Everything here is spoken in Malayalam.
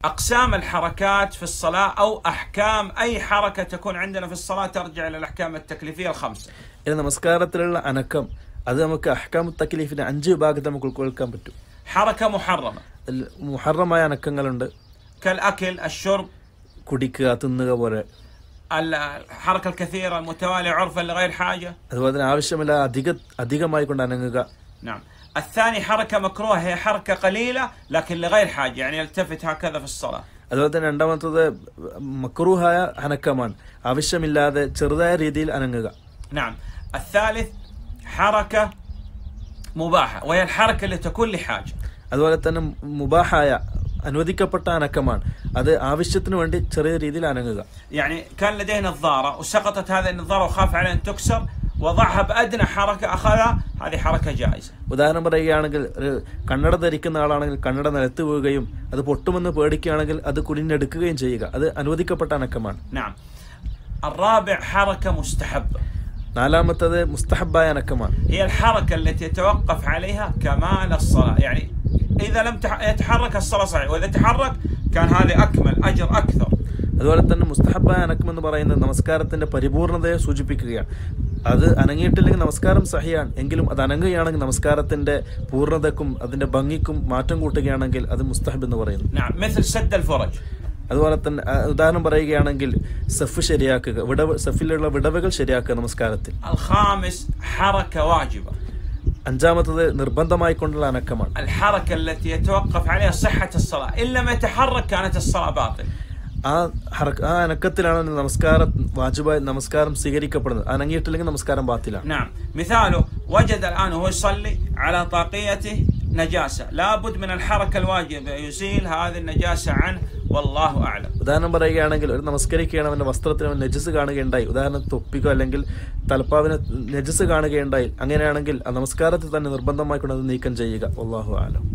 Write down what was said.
أقسام الحركات في الصلاة أو أحكام أي حركة تكون عندنا في الصلاة ترجع إلى الأحكام التكليفية الخمسة. إذا നമസ്കാരത്തിലുള്ള അനക്കം അത് നമുക്ക് അഹ്കാം തക്ലീഫിന്റെ 5 വിഭാഗത്തിൽ നമുക്ക് ഉൾക്കൊള്ളിക്കാൻ പറ്റും. حركة محرمة. മുഹറമായ അനക്കങ്ങളുണ്ട്. كالأكل الشرب. കുടിക്കുക തിന്നുക പോലെ. الحركة الكثيرة المتوالية عرفا لغير حاجة. അതുപോലെ തന്നെ ആവശ്യമില്ല അധികമായി കൊണ്ട് അനങ്ങുക. نعم. الثاني حركة مكروهة هي حركة قليلة لكن لغير حاجة يعني يلتفت هكذا في الصلاة. അതുപോലെ തന്നെ രണ്ടാമത്തത് മക്രൂഹായ അനക്കമാണ് ആവശ്യമില്ലാതെ ചെറുതായ രീതിയിൽ അനങ്ങുക. نعم. الثالث حركة مباحة وهي الحركة اللي تكون لحاجة. അതുപോലെ തന്നെ മുബാഹായ അനുവദിക്കപ്പെട്ട അനക്കമാണ് അത് ആവശ്യത്തിന് വേണ്ടി ചെറിയ രീതിയിൽ അനങ്ങുക. يعني كان لديه نظارة وسقطت هذه النظارة وخاف على أن تكسر وضعها بأدنى حركة أخذها هذه حركة جائزة. ഉദാഹരണം പറയുകയാണെങ്കിൽ ഒരു കണ്ണട ധരിക്കുന്ന ആളാണെങ്കിൽ കണ്ണട നിലത്ത് വീഴുകയും അത് പൊട്ടുമെന്ന് പേടിക്കുകയാണെങ്കിൽ അത് കുനിഞ്ഞെടുക്കുകയും ചെയ്യുക അത് അനുവദിക്കപ്പെട്ട അനക്കമാണ്. نعم. الرابع حركة مستحبة. നാലാമത്തേത് മുസ്തഹബായ അനക്കമാണ്. هي الحركة التي يتوقف عليها كمال الصلاة يعني إذا لم يتحرك الصلاة صحيح وإذا تحرك كان هذا أكمل أجر أكثر. അതുപോലെ തന്നെ മുസ്തഹബായ അനക്കം എന്ന് പറയുന്നത് നമസ്കാരത്തിന്റെ പരിപൂർണതയെ സൂചിപ്പിക്കുകയാണ്. അത് അനങ്ങിയിട്ടില്ലെങ്കിൽ നമസ്കാരം സഹിയാണ് എങ്കിലും അത് അനങ്ങുകയാണെങ്കിൽ നമസ്കാരത്തിന്റെ പൂർണ്ണതക്കും അതിന്റെ ഭംഗിക്കും മാറ്റം കൂട്ടുകയാണെങ്കിൽ അത് മുസ്തഹബ് എന്ന് പറയുന്നു. അതുപോലെ തന്നെ ഉദാഹരണം പറയുകയാണെങ്കിൽ സഫ് ശരിയാക്കുക സഫിലുള്ള വിടവുകൾ ശരിയാക്കുക നമസ്കാരത്തിൽ. അഞ്ചാമത്തത് നിർബന്ധമായി കൊണ്ടുള്ള അനക്കമാണ്. ആ അനക്കത്തിലാണ് നമസ്കാരം സ്വീകരിക്കപ്പെടുന്നത്. അനങ്ങിയിട്ടില്ലെങ്കിൽ നമസ്കാരം ബാത്തിലാണ്. ഉദാഹരണം പറയുകയാണെങ്കിൽ ഒരു നമസ്കരിക്കുകയാണ് അവന്റെ വസ്ത്രത്തിന് അവൻ നജസ് കാണുകയുണ്ടായി ഉദാഹരണം തൊപ്പിക്കോ അല്ലെങ്കിൽ തലപ്പാവിന് നജസ് കാണുകയുണ്ടായി അങ്ങനെയാണെങ്കിൽ ആ നമസ്കാരത്തിൽ തന്നെ നിർബന്ധമായി കൊണ്ട് അത് നീക്കം ചെയ്യുക. അല്ലാഹു അഅലം.